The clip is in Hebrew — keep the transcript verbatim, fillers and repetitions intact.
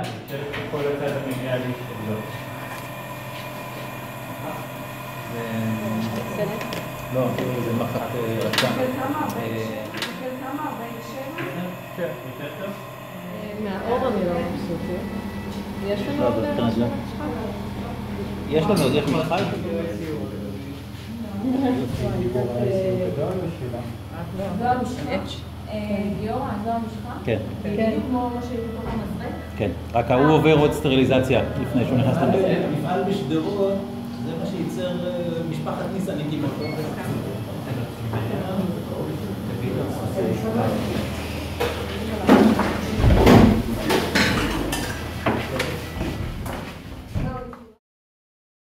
אני חושב שכל הצד המיניאלי שלו. לא, זה מחט רצה. של כמה? ארבעים ושבע? כן, יותר טוב. מהאור אני לא מבסוטת. יש לנו עוד משהו משחק? יש לנו עוד, יש משחק? זו המשחק? גיורא, זו המשחק? כן. בדיוק כמו מה שהיא בתוך המזרק? כן, רק הוא עובר עוד סטריליזציה לפני שהוא נכנס למזרק. מפעל בשדרות, זה מה שייצר משפחת ניסניקים.